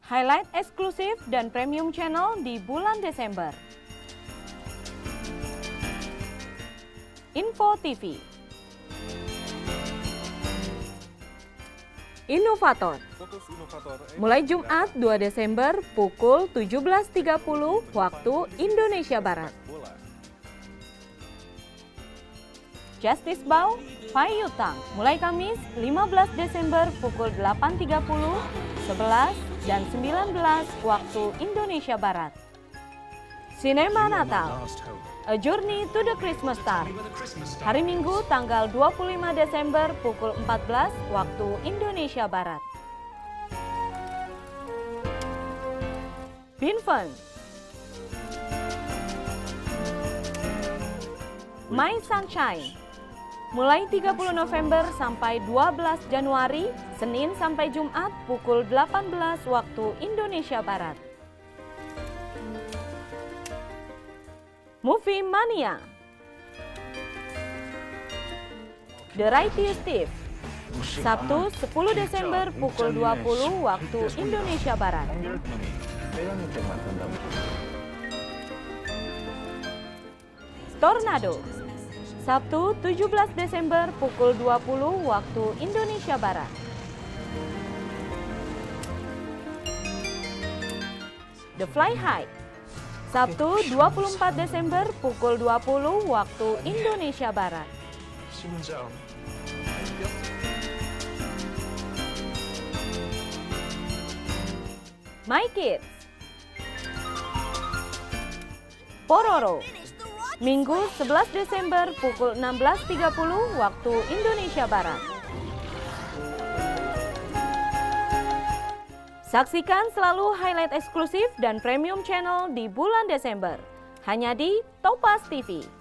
highlight eksklusif dan premium channel di bulan Desember. Info TV. Inovator. Mulai Jumat 2 Desember pukul 17.30 waktu Indonesia Barat. Justice Bow, Pai Yutang. Mulai Kamis 15 Desember pukul 8.30, 11, dan 19 waktu Indonesia Barat. Sinema Natal, A Journey to the Christmas Star. Hari Minggu tanggal 25 Desember pukul 14 waktu Indonesia Barat. Binfen, My Sunshine. Mulai 30 November sampai 12 Januari, Senin sampai Jumat pukul 18 waktu Indonesia Barat. Movie Mania, The Righteous Thief. Sabtu 10 Desember pukul 20 waktu Indonesia Barat. Tornado. Sabtu 17 Desember pukul 20 waktu Indonesia Barat. The Fly High. Sabtu 24 Desember pukul 20 waktu Indonesia Barat. My Kids. Pororo. Minggu 11 Desember pukul 16.30 waktu Indonesia Barat. Saksikan selalu highlight eksklusif dan premium channel di bulan Desember. Hanya di Topaz TV.